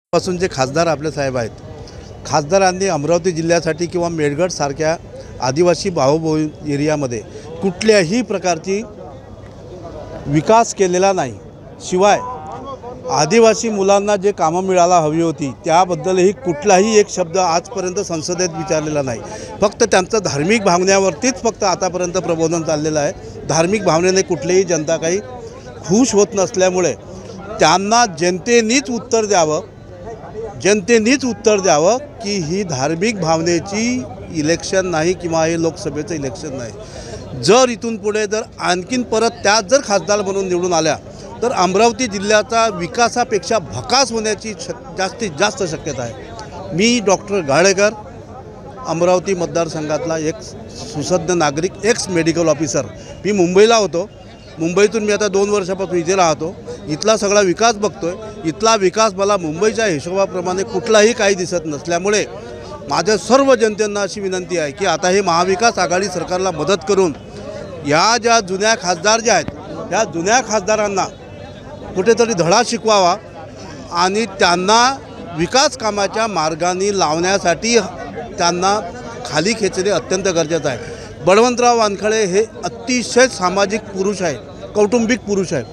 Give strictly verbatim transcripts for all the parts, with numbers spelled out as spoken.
पासून जे खासदार आपले साहेब आहेत, खासदारांनी अमरावती जिल्ह्यासाठी किंवा मेळघाट सारख्या आदिवासी भाऊभाऊ एरियामध्ये कुठल्याही प्रकारची विकास केलेला नाही। शिवाय आदिवासी मुलांना जे कामं मिळायला हवी होती त्याबद्दलही कुठलाही एक शब्द आजपर्यंत संसदेत विचारलेला नाही। फक्त त्यांचं धार्मिक भावनेवरतीच फक्त आतापर्यंत प्रबोधन चाललेलं आहे। धार्मिक भावनेने कुठलीही जनता काही खुश होत नसल्यामुळे त्यांना जनतेनेच उत्तर द्यावं जनतेनेच उत्तर द्यावं की ही धार्मिक भावनेची इलेक्शन नाही किंवा हे लोकसभेचं इलेक्शन नाही। जर इथून पुढे जर आणखीन परत त्याच जर खासदार म्हणून निवडून आल्या तर अमरावती जिल्ह्याचा विकासापेक्षा भकास होण्याची जास्तीत जास्त शक्यता आहे। मी डॉक्टर गाळेकर, अमरावती मतदारसंघातला एक सुसज्ज नागरिक, एक्स मेडिकल ऑफिसर। मी मुंबईला होतो, मुंबईतून मी आता दोन वर्षापासून इथे राहतो। इथला सगळा विकास बघतोय। इथला विकास मला मुंबईच्या हिशोबाप्रमाणे कुठलाही काही दिसत नसल्यामुळे माझ्या सर्व जनतेंना अशी विनंती आहे की आता हे महाविकास आघाडी सरकारला मदत करून या ज्या जुन्या खासदार ज्या आहेत या जुन्या खासदारांना कुठेतरी धडा शिकवावा आणि त्यांना विकास कामाच्या मार्गाने लावण्यासाठी त्यांना खाली खेचणे अत्यंत गरजेचं आहे। बळवंतराव वानखळे हे अतिशय सामाजिक पुरुष आहे, कौटुंबिक पुरुष आहे।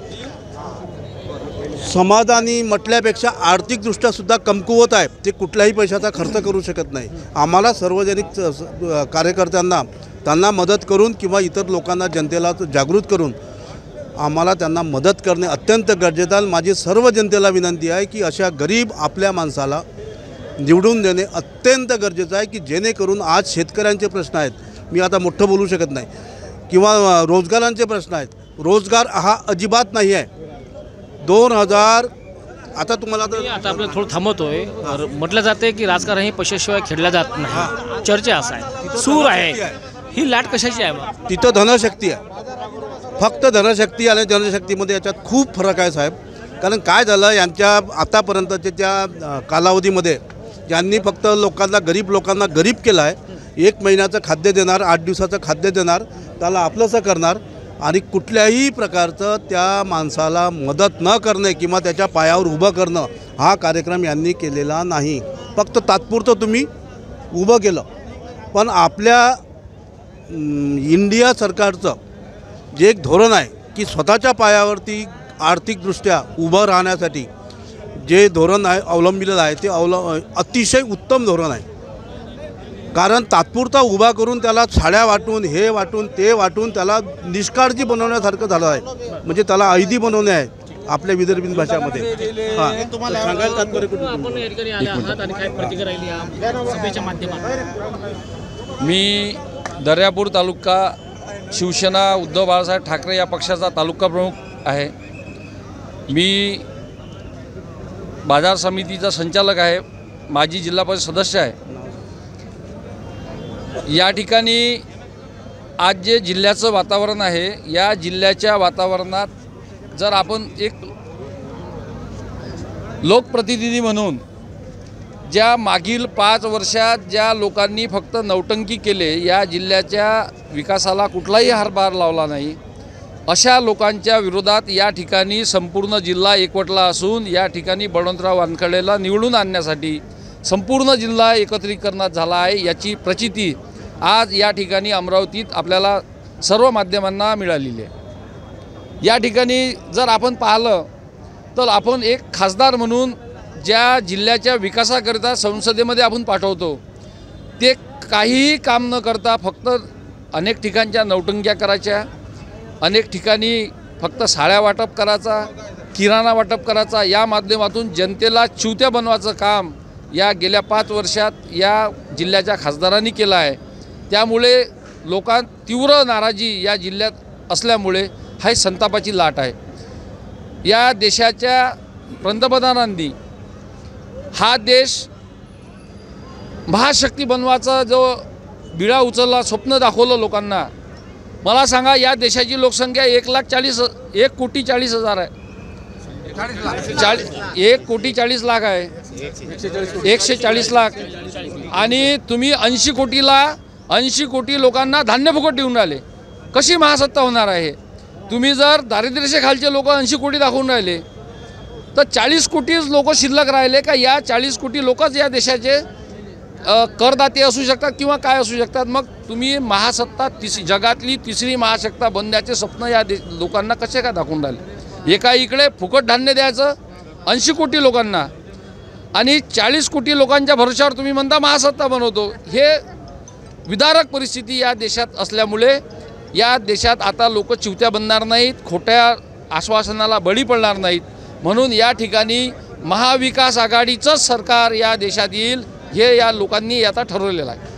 समाजाने म्हटल्यापेक्षा आर्थिकदृष्ट्या सुद्धा कमकुवत आहे। ते कुठल्याही पैशाचा खर्च करू शकत नाही। आम्हाला सार्वजनिक कार्यकर्त्यांना त्यांना मदत करून किंवा इतर लोकांना जनतेला जागृत करून आम्हाला त्यांना मदत करणे अत्यंत गरजेचं आहे। माझी सर्व जनतेला विनंती आहे की अशा गरीब आपल्या माणसाला निवडून देणे अत्यंत गरजेचं आहे की जेणेकरून आज शेतकऱ्यांचे प्रश्न आहेत, मी आता मोठं बोलू शकत नाही, किंवा रोजगारांचे प्रश्न आहेत, रोजगार हा अजिबात नाही आहे। दोन हजार आता तुम्हाला तर आता आपल्याला थोडं थांबवतोय। म्हटलं जाते की राजकारण हे पैशाशिवाय खेळलं जात नाही। चर्चा असा आहे, सूर आहे, ही लाट कशाची आहे? मग तिथं धनशक्ती आहे, फक्त धनशक्ती आणि जनशक्तीमध्ये याच्यात खूप फरक आहे साहेब। कारण काय झालं, यांच्या आतापर्यंतच्या त्या कालावधीमध्ये यांनी फक्त लोकांना, गरीब लोकांना गरीब केलं आहे। एक महिन्याचं खाद्य देणार, आठ दिवसाचं खाद्य देणार, त्याला आपलंसं करणार आणि कुठल्याही प्रकारचं त्या माणसाला मदत न करणे किंवा त्याच्या पायावर उभं करणं हा कार्यक्रम यांनी केलेला नाही। फक्त तात्पुरतं तुम्ही उभं केलं, पण आपल्या इंडिया सरकारचं जे एक धोरण आहे की स्वतःच्या पायावरती आर्थिकदृष्ट्या उभं राहण्यासाठी जे धोरण आहे अवलंबिलेलं आहे ते अवल अतिशय उत्तम धोरण आहे। कारण तात्पुरता उभा करून त्याला साड्या वाटून, हे वाटून, ते वाटून त्याला निष्काळजी बनवण्यासारखं झालं आहे, म्हणजे त्याला ऐदी बनवणे आहे आपल्या विदर्भी भाषामध्ये। हां, तुम्हाला सांगायला तात्पर्य मी दर्यापूर तालुका शिवसेना उद्धव बाळासाहेब ठाकरे या पक्षाचा तालुका प्रमुख आहे। मी बाजार समितीचा संचालक आहे, माजी जिल्हा परिषद सदस्य आहे। या ठिकाणी आज जे जिल्ह्याचं वातावरण आहे, या जिल्ह्याच्या वातावरणात जर आपण एक लोकप्रतिनिधी म्हणून ज्या मागील पाच वर्षात ज्या लोकांनी फक्त नौटंकी केले, या जिल्ह्याच्या विकासाला कुठलाही हातभार लावला नाही, अशा लोकांच्या विरोधात या ठिकाणी संपूर्ण जिल्हा एकवटला असून या ठिकाणी बळवंतराव वानखळेला निवडून आणण्यासाठी संपूर्ण जिल्हा एकत्रीकरणात झाला आहे। याची प्रचिती आज या ठिकाणी अमरावतीत आपल्याला सर्व माध्यमांना मिळालेली आहे। या ठिकाणी जर आपण पाहिलं तर आपण एक खासदार म्हणून ज्या जिल्ह्याच्या विकासाकरिता संसदेमध्ये आपण पाठवतो ते काहीही काम न करता फक्त अनेक ठिकाणच्या नौटंक्या करायच्या, अनेक ठिकाणी फक्त साड्या वाटप करायचा, किराणा वाटप करायचा, या माध्यमातून जनतेला चिवत्या बनवायचं काम या गेल्या पाच वर्षात या जिल्ह्याच्या खासदारांनी केलं आहे। त्यामुळे लोकांत तीव्र नाराजी या जिल्ह्यात असल्यामुळे हा संतापाची लाट आहे। या देशाच्या पंतप्रधानांनी हा देश महाशक्ती बनवायचा जो बिळा उचलला, स्वप्न दाखवलं लोकांना। मला सांगा, या देशाची लोकसंख्या एक लाख चाळीस एक कोटी चाळीस हजार आहे, चाळीस एक कोटी चाळीस लाख आहे, एकशे चाळीस लाख आणि तुम्ही ऐंशी कोटीला ऐंशी कोटी लोकांना धान्य फुकट देऊन राहिले। कशी महासत्ता होणार आहे? तुम्ही जर दारिद्र्यरेषेखालचे लोक ऐंशी कोटी दाखवून राहिले तर चाळीस कोटीच लोक शिल्लक राहिले का या चाळीस कोटी लोकच या देशाचे अ, करदाते असू शकतात किंवा काय असू शकतात? मग तुम्ही महासत्ता तिस जगातली तिसरी महासत्ता बनण्याचे स्वप्न या दे लोकांना कसे काय दाखवून राहिले? एका इकडे फुकट धान्य द्यायचं ऐंशी कोटी लोकांना आणि चाळीस कोटी लोकांच्या भरोश्यावर तुम्ही म्हणता महासत्ता बनवतो. हे विदारक परिस्थिती या देशात असल्यामुळे या देशात आता लोक चिवत्या बनणार नाहीत, खोट्या आश्वासनाला बळी पडणार नाहीत. म्हणून या ठिकाणी महाविकास आघाडीचंच सरकार या देशात येईल हे या लोकांनी आता ठरवलेलं आहे.